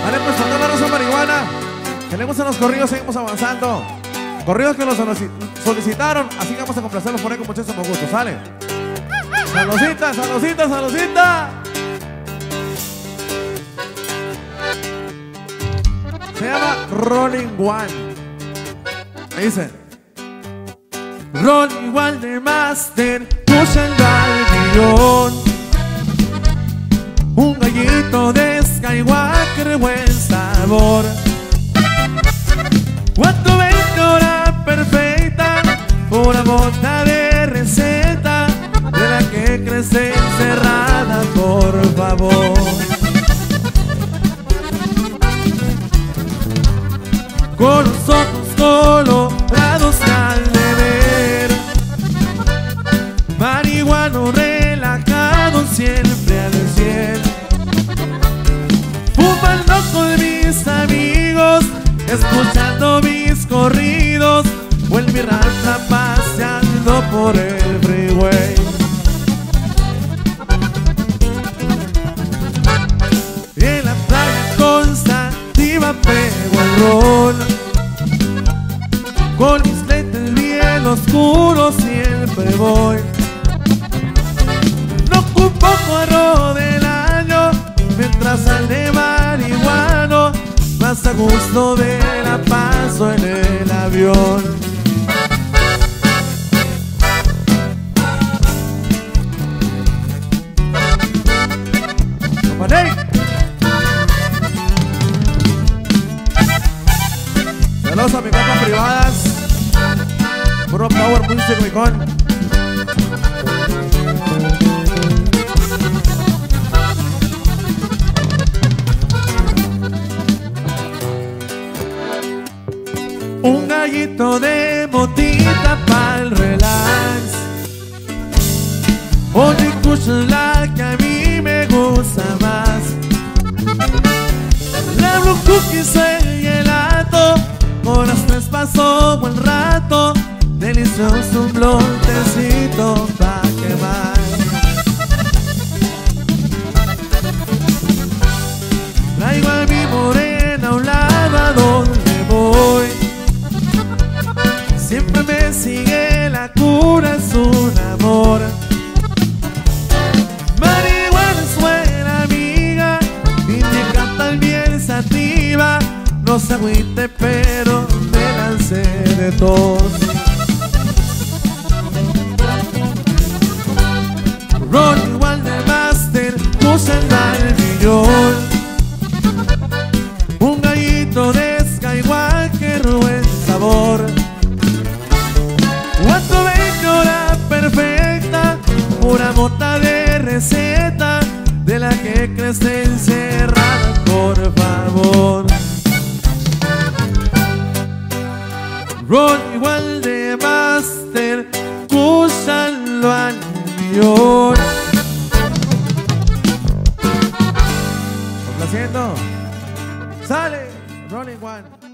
Vale, pues con toda la raza marihuana. Que le gustan los corridos, seguimos avanzando. Corridos que los solicitaron, así que vamos a complacerlos por ahí con muchísimo gusto, ¿sale? Saludcita, saludcita, saludcita. Se llama Rolling One. Ahí dice: Rolling One de Master, pushando al millón. Un gallito de Skywalker, buen sabor. Cuánto vende hora perfecta, una bota de receta, de la que crece encerrada, por favor. Con los ojos colorados al deber, marihuano relajado siempre al 100. Fumando con mis amigos, escuchando mis corridos, o en mi rancha paseando por el freeway. En la playa Constativa pego el rol, con mis lentes bien oscuros siempre voy. No ocupo corro del año, mientras sale marihuano, más a gusto de la paso en el avión. ¡Compadre! Saludos a mi compa privadas, puro power music, micón. Un gallito de motita pa'l relax. Oye, escucha la que a mí me gusta más. La Blue Cookies, el gelato, con las tres paso buen rato. Delicioso un blontecito pa' quemar. Traigo a mi morena a un lado a donde voy. Siempre me sigue la cura, es un amor. Marihuana es buena amiga, indica también sativa. No se agüite, pero me lancé de tos. Rolling One de Master, usando al millón. Un gallito de Skywalker, buen sabor. Cuánto vende hora perfecta, una bota de receta, de la que crece encerrada, por favor. Rolling One de Master, úsalo al millón. Complaciendo, sale Rolling One.